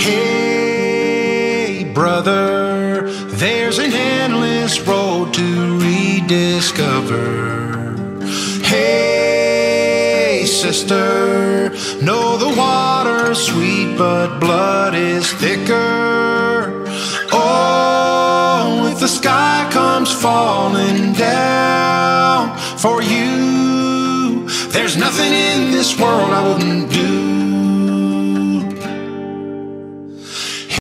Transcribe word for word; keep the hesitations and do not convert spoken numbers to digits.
Hey, brother, there's an endless road to rediscover. Hey, sister, know the water's sweet, but blood is thicker. Oh, if the sky comes falling down for you, there's nothing in this world I wouldn't do.